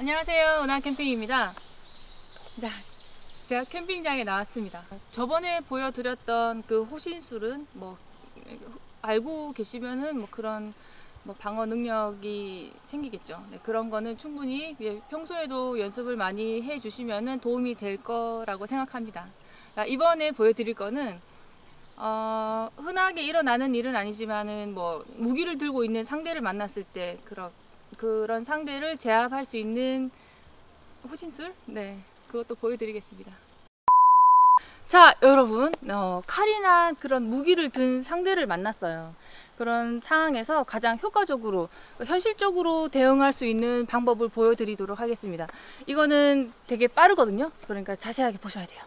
안녕하세요, 은하 캠핑입니다. 자, 제가 캠핑장에 나왔습니다. 저번에 보여드렸던 그 호신술은 뭐 알고 계시면은 뭐 그런 뭐 방어 능력이 생기겠죠. 네, 그런 거는 충분히 평소에도 연습을 많이 해주시면은 도움이 될 거라고 생각합니다. 이번에 보여드릴 거는 흔하게 일어나는 일은 아니지만은 뭐 무기를 들고 있는 상대를 만났을 때 그런 상대를 제압할 수 있는 호신술? 네, 그것도 보여드리겠습니다. 자, 여러분, 칼이나 그런 무기를 든 상대를 만났어요. 그런 상황에서 가장 효과적으로, 현실적으로 대응할 수 있는 방법을 보여드리도록 하겠습니다. 이거는 되게 빠르거든요. 그러니까 자세하게 보셔야 돼요.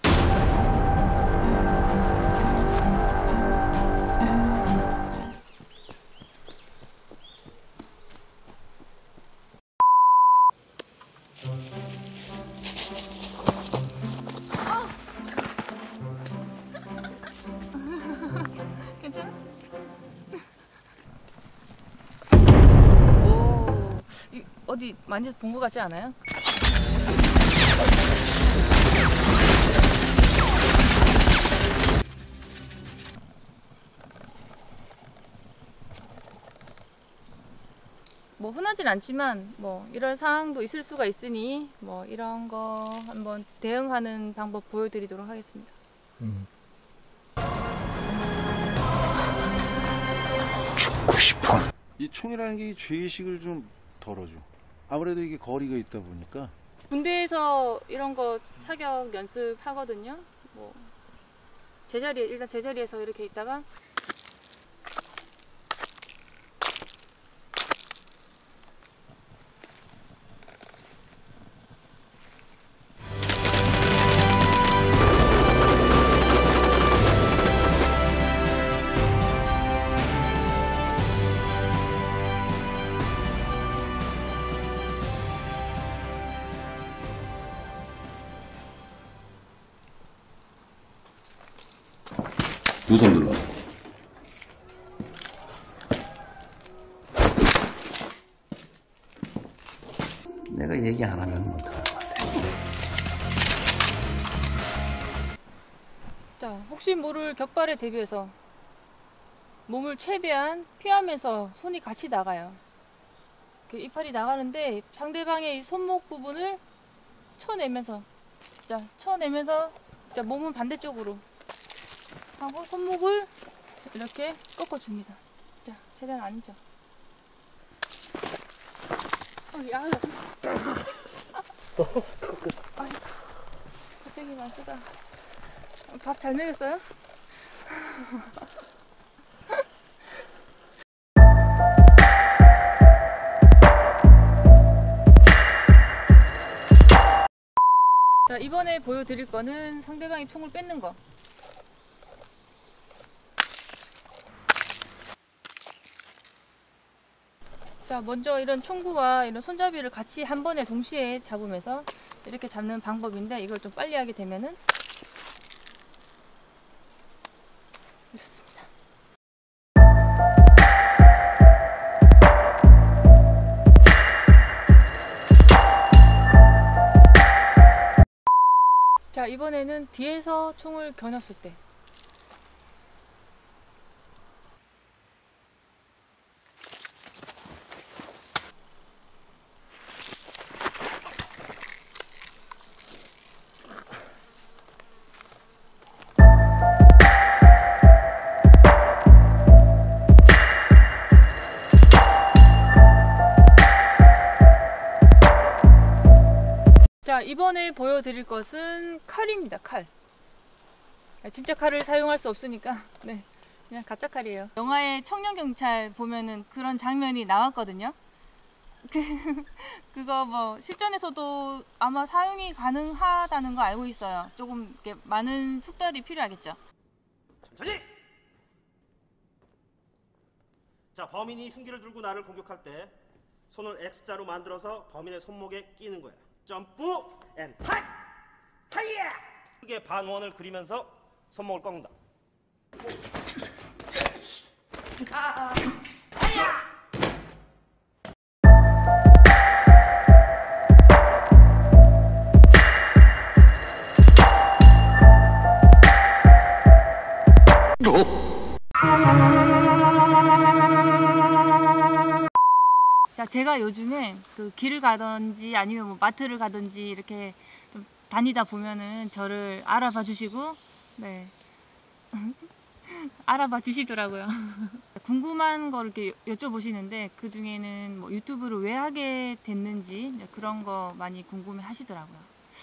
괜찮아? 오, 어디 많이 본 것 같지 않아요? 뭐 흔하진 않지만 뭐 이런 상황도 있을 수가 있으니 뭐 이런 거 한번 대응하는 방법 보여드리도록 하겠습니다. 죽고 싶어. 이 총이라는 게 이 죄의식을 좀 덜어줘. 아무래도 이게 거리가 있다 보니까. 군대에서 이런 거 사격 연습하거든요. 뭐 일단 제자리에서 이렇게 있다가 두 손 눌러. 내가 얘기 안 하면 못할 것 같아. 자, 혹시 모를 격발에 대비해서 몸을 최대한 피하면서 손이 같이 나가요. 그 이팔이 나가는데 상대방의 손목 부분을 쳐내면서 자, 몸은 반대쪽으로 하고 손목을 이렇게 꺾어줍니다. 자, 최대한 아니죠. 야, 고생이 많으다. 밥 잘 먹였어요? 자, 이번에 보여드릴 거는 상대방이 총을 뺏는 거. 자, 먼저 이런 총구와 이런 손잡이를 같이 한 번에 동시에 잡으면서 이렇게 잡는 방법인데, 이걸 좀 빨리 하게 되면은 이렇습니다. 자, 이번에는 뒤에서 총을 겨눴을 때. 자, 이번에 보여드릴 것은 칼입니다. 칼. 진짜 칼을 사용할 수 없으니까 네, 그냥 가짜 칼이에요. 영화의 청년경찰 보면은 그런 장면이 나왔거든요. 그거 뭐 실전에서도 아마 사용이 가능하다는 거 알고 있어요. 조금 이렇게 많은 숙달이 필요하겠죠. 천천히! 자, 범인이 흉기를 들고 나를 공격할 때 손을 X자로 만들어서 범인의 손목에 끼는 거야. 점프 앤 핫! 하이야! 크게 반원을 그리면서 손목을 꺾는다. 하이야! 제가 요즘에 그 길을 가든지 아니면 뭐 마트를 가든지 이렇게 좀 다니다 보면은 저를 알아봐 주시고, 네. 알아봐 주시더라고요. 궁금한 걸 이렇게 여쭤보시는데 그 중에는 뭐 유튜브를 왜 하게 됐는지 그런 거 많이 궁금해 하시더라고요.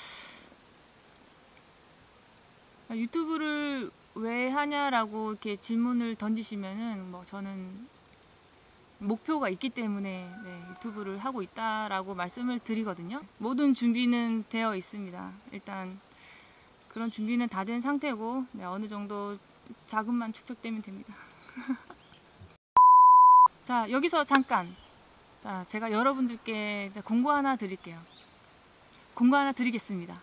유튜브를 왜 하냐라고 이렇게 질문을 던지시면은 뭐 저는 목표가 있기 때문에 네, 유튜브를 하고 있다라고 말씀을 드리거든요. 모든 준비는 되어 있습니다. 일단 그런 준비는 다 된 상태고 네, 어느 정도 자금만 축적되면 됩니다. 자, 여기서 잠깐. 자, 제가 여러분들께 공고 하나 드릴게요. 공고 하나 드리겠습니다.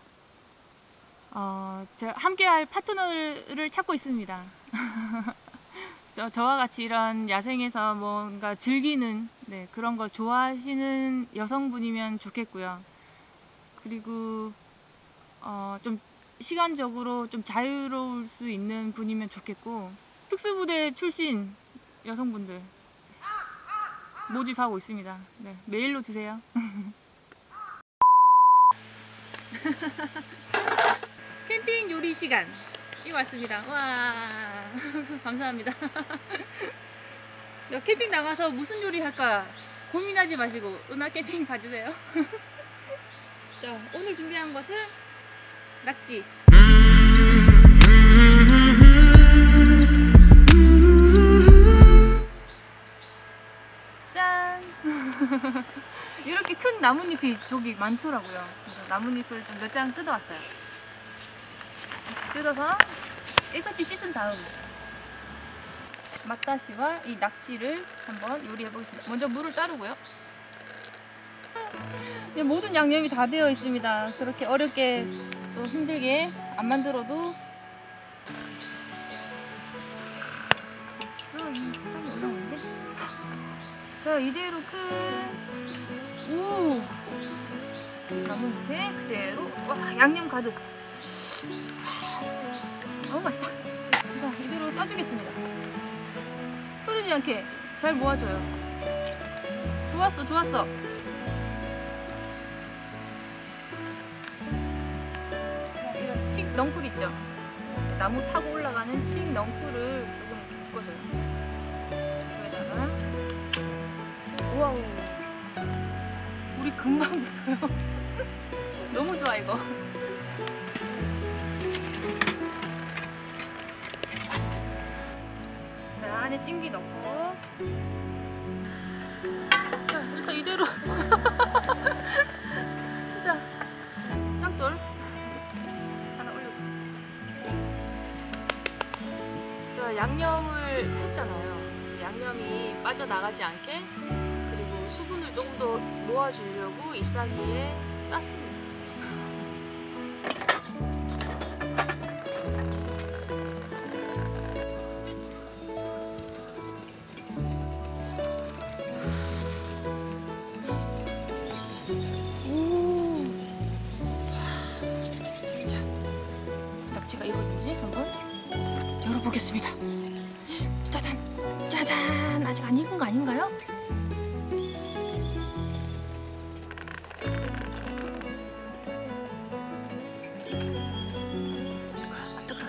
제가 함께할 파트너를 찾고 있습니다. 저와 같이 이런 야생에서 뭔가 즐기는 네, 그런 걸 좋아하시는 여성분이면 좋겠고요. 그리고 좀 시간적으로 좀 자유로울 수 있는 분이면 좋겠고, 특수부대 출신 여성분들 모집하고 있습니다. 네, 메일로 주세요. 캠핑 요리 시간 이 왔습니다. 와 감사합니다. 캠핑 나가서 무슨 요리 할까 고민하지 마시고 은하 캠핑 가주세요. 자, 오늘 준비한 것은 낙지. 짠. 이렇게 큰 나뭇잎이 저기 많더라고요. 그래서 나뭇잎을 좀 몇 장 뜯어왔어요. 뜯어서 깨끗이 씻은 다음 맛다시와 이 낙지를 한번 요리해 보겠습니다. 먼저 물을 따르고요. 모든 양념이 다 되어 있습니다. 그렇게 어렵게 또 힘들게 안 만들어도 됐어. 이 색깔이 올라오는데. 자, 이대로 오 나뭇잎에 그대로 와 양념 가득. 너무 맛있다. 자, 이대로 싸주겠습니다. 흐르지 않게 잘 모아줘요. 좋았어, 좋았어. 이런 칡 넝쿨 있죠? 나무 타고 올라가는 칡 넝쿨을 조금 묶어줘요. 여기다가 우와우, 불이 금방 붙어요. 너무 좋아 이거. 자, 안에 찜기 넣고. 자, 일단 이대로. 자, 짱돌 하나 올려주세요. 자, 양념을 했잖아요. 양념이 빠져나가지 않게, 그리고 수분을 조금 더 모아주려고 잎사귀에 쌌습니다. 낙지가 익었는지 한번 열어보겠습니다. 짜잔! 짜잔! 아직 안 익은 거 아닌가요? 아, 뜨거워.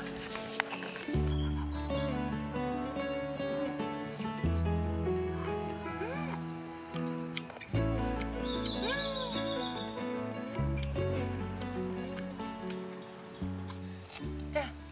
자,